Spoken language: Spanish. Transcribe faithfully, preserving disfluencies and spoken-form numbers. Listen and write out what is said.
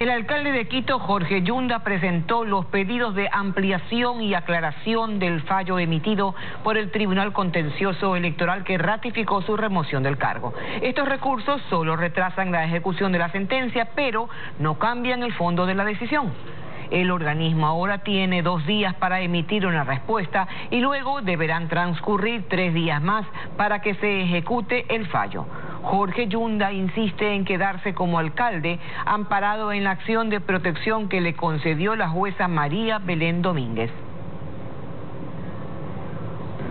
El alcalde de Quito, Jorge Yunda, presentó los pedidos de ampliación y aclaración del fallo emitido por el Tribunal Contencioso Electoral que ratificó su remoción del cargo. Estos recursos solo retrasan la ejecución de la sentencia, pero no cambian el fondo de la decisión. El organismo ahora tiene dos días para emitir una respuesta y luego deberán transcurrir tres días más para que se ejecute el fallo. Jorge Yunda insiste en quedarse como alcalde, amparado en la acción de protección que le concedió la jueza María Belén Domínguez.